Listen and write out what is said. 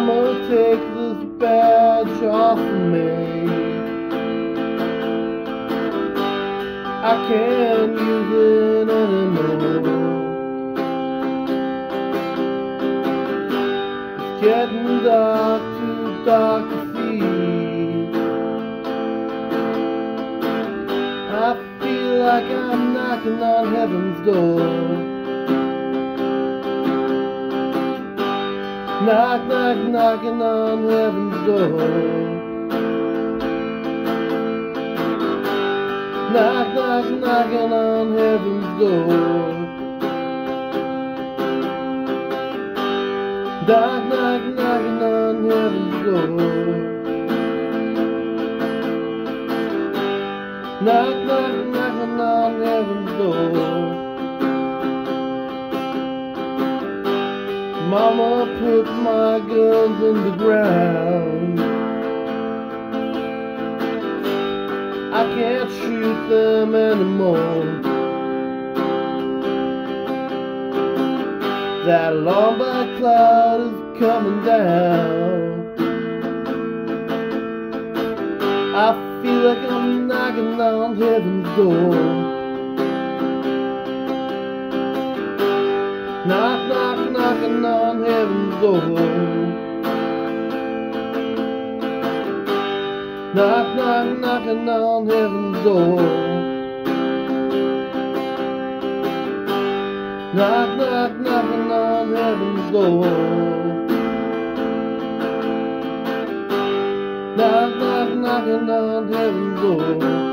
Mama, take this badge off of me. I can't use it anymore. It's getting dark, too dark to see. I feel like I'm knocking on heaven's door. Knock, knock, knocking on heaven's door. Knock, knock, knocking on heaven's door. Knock, knock, knocking on heaven's door. Knock, knock, knocking on heaven's door. Mama, put my guns in the ground. I can't shoot them anymore. That long black cloud is coming down. I feel like I'm knocking on heaven's door. Knock, knock, knocking on heaven's door. Knock, knock, knocking on heaven's door. Knock, knock, knocking on heaven's door. Knock, knock, knocking on heaven's door.